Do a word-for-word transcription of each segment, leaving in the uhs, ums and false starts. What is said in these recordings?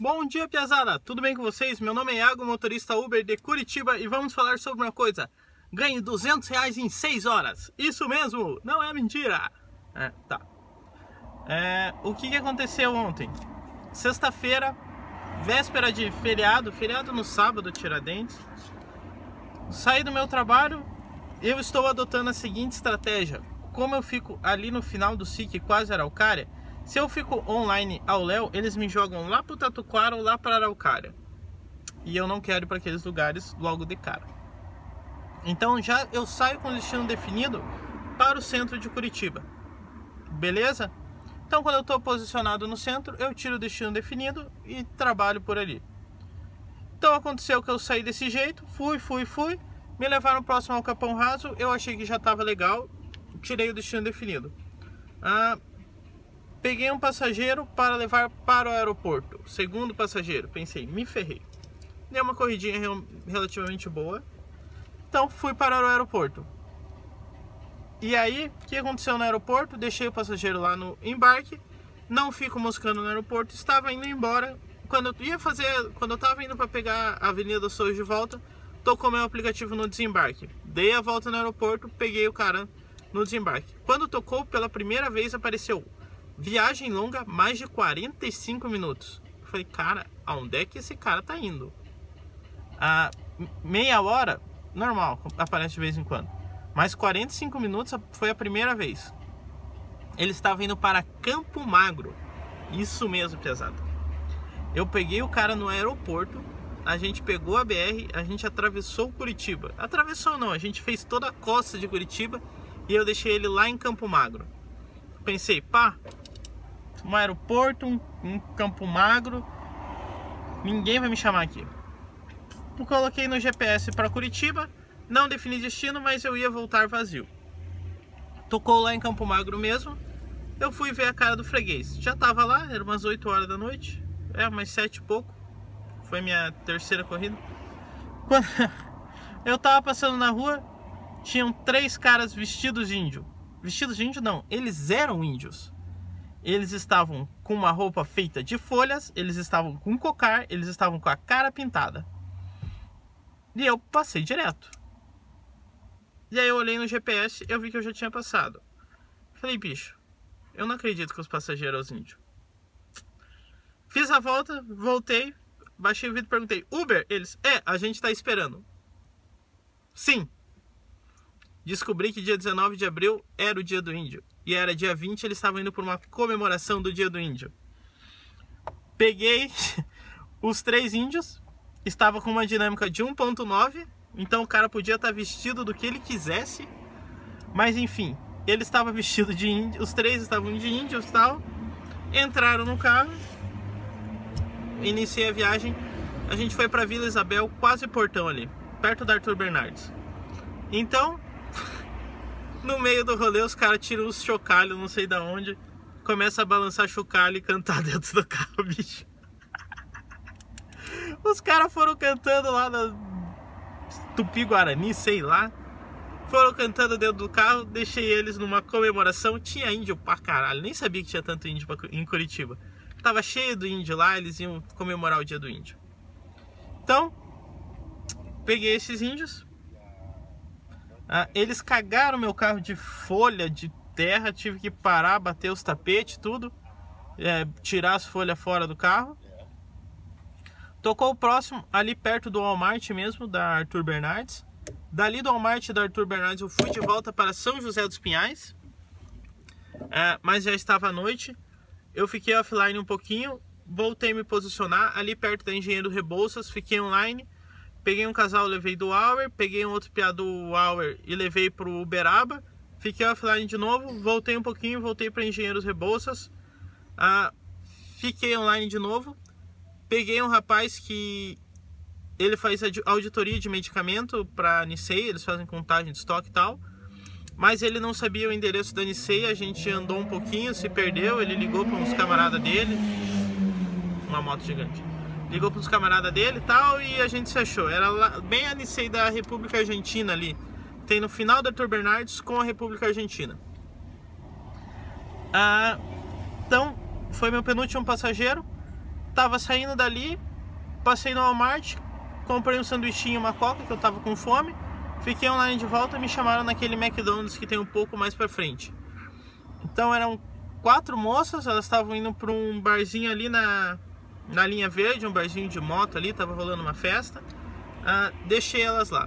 Bom dia, piazada! Tudo bem com vocês? Meu nome é Iago, motorista Uber de Curitiba, e vamos falar sobre uma coisa. Ganhe duzentos reais em seis horas. Isso mesmo, não é mentira. É, tá. É, o que, que aconteceu ontem? Sexta-feira, véspera de feriado, feriado no sábado, Tiradentes. Saí do meu trabalho, eu estou adotando a seguinte estratégia. Como eu fico ali no final do S I C, quase Araucária, se eu fico online ao Léo, eles me jogam lá pro Tatuquara ou lá para Araucária. E eu não quero ir para aqueles lugares logo de cara. Então já eu saio com o destino definido para o centro de Curitiba. Beleza? Então quando eu estou posicionado no centro, eu tiro o destino definido e trabalho por ali. Então aconteceu que eu saí desse jeito, fui, fui, fui. Me levaram próximo ao Capão Raso, eu achei que já estava legal, tirei o destino definido. Ah... Peguei um passageiro para levar para o aeroporto. Segundo passageiro, pensei, me ferrei. Dei uma corridinha relativamente boa. Então fui para o aeroporto. E aí, o que aconteceu no aeroporto? Deixei o passageiro lá no embarque. Não fico moscando no aeroporto. Estava indo embora. Quando eu ia fazer, quando eu estava indo para pegar a Avenida dos Sonhos de volta, tocou meu aplicativo no desembarque. Dei a volta no aeroporto, peguei o cara no desembarque. Quando tocou, pela primeira vez apareceu: viagem longa, mais de quarenta e cinco minutos. Eu falei, cara, aonde é que esse cara tá indo? Ah, meia hora, normal, aparece de vez em quando. Mas quarenta e cinco minutos foi a primeira vez. Ele estava indo para Campo Magro. Isso mesmo, pesado. Eu peguei o cara no aeroporto, a gente pegou a B R, a gente atravessou Curitiba. Atravessou não, a gente fez toda a costa de Curitiba e eu deixei ele lá em Campo Magro. Pensei, pá, um aeroporto, um, um Campo Magro, ninguém vai me chamar aqui. Eu coloquei no G P S para Curitiba, não defini destino, mas eu ia voltar vazio. Tocou lá em Campo Magro mesmo, eu fui ver a cara do freguês. Já tava lá, era umas oito horas da noite, é, umas sete e pouco, foi minha terceira corrida. Quando eu tava passando na rua, tinham três caras vestidos de índio. Vestidos de índio não, eles eram índios. Eles estavam com uma roupa feita de folhas, eles estavam com cocar, eles estavam com a cara pintada. E eu passei direto. E aí eu olhei no G P S e eu vi que eu já tinha passado. Falei, bicho, eu não acredito que os passageiros são índios. Fiz a volta, voltei, baixei o vidro e perguntei, Uber? Eles, é, a gente tá esperando. Sim. Descobri que dia dezenove de abril era o dia do índio. E era dia vinte, eles estavam indo por uma comemoração do dia do índio. Peguei os três índios. Estava com uma dinâmica de um ponto nove. Então o cara podia estar vestido do que ele quisesse. Mas enfim, ele estava vestido de índio. Os três estavam de índios e tal. Entraram no carro. Iniciei a viagem. A gente foi para Vila Isabel, quase Portão ali, perto da Arthur Bernardes. Então, no meio do rolê, os caras tiram os chocalhos, não sei da onde, começa a balançar chocalho e cantar dentro do carro, bicho. Os caras foram cantando lá na Tupi-Guarani, sei lá. Foram cantando dentro do carro, deixei eles numa comemoração. Tinha índio pra caralho, nem sabia que tinha tanto índio em Curitiba. Tava cheio do índio lá, eles iam comemorar o dia do índio. Então, peguei esses índios. Ah, eles cagaram meu carro de folha, de terra, tive que parar, bater os tapetes, tudo, é, tirar as folhas fora do carro. Tocou o próximo, ali perto do Walmart mesmo, da Arthur Bernardes. Dali do Walmart da Arthur Bernardes eu fui de volta para São José dos Pinhais, é, mas já estava à noite. Eu fiquei offline um pouquinho, voltei a me posicionar ali perto da Engenheiro Rebouças, fiquei online. Peguei um casal, levei do Hour, peguei um outro piá do Hour e levei pro Uberaba. Fiquei offline de novo, voltei um pouquinho, voltei para Engenheiros Rebouças. Ah, fiquei online de novo. Peguei um rapaz que ele faz auditoria de medicamento para Nicei, eles fazem contagem de estoque e tal. Mas ele não sabia o endereço da Nicei, a gente andou um pouquinho, se perdeu, ele ligou para uns camaradas dele. Uma moto gigante. Ligou para os camaradas dele e tal, e a gente se achou. Era lá, bem a Nicei da República Argentina ali. Tem no final da Arthur Bernardes com a República Argentina. Ah, então, foi meu penúltimo passageiro. tava saindo dali, passei no Walmart, comprei um sanduichinho e uma coca, que eu tava com fome. Fiquei online de volta e me chamaram naquele McDonald's que tem um pouco mais pra frente. Então eram quatro moças, elas estavam indo para um barzinho ali na, na linha verde, um barzinho de moto ali, tava rolando uma festa. Uh, deixei elas lá.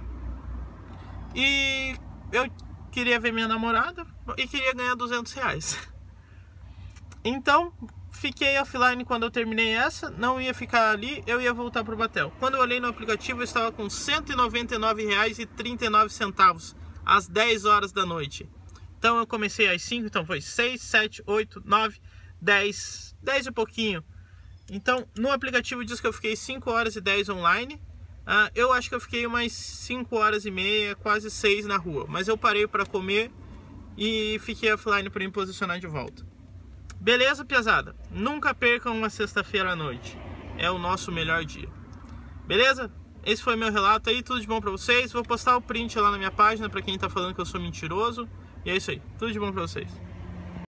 E eu queria ver minha namorada e queria ganhar duzentos reais. Então, fiquei offline quando eu terminei essa, não ia ficar ali, eu ia voltar pro Batel. Quando eu olhei no aplicativo, eu estava com cento e noventa e nove reais e trinta e nove centavos, às dez horas da noite. Então eu comecei às cinco, então foi seis, sete, oito, nove, dez, dez e pouquinho. Então no aplicativo diz que eu fiquei cinco horas e dez online. Uh, eu acho que eu fiquei umas cinco horas e meia, quase seis na rua. Mas eu parei para comer e fiquei offline para me posicionar de volta. Beleza, piazada? Nunca percam uma sexta-feira à noite. É o nosso melhor dia. Beleza? Esse foi meu relato aí, tudo de bom pra vocês. Vou postar o print lá na minha página pra quem tá falando que eu sou mentiroso. E é isso aí, tudo de bom pra vocês.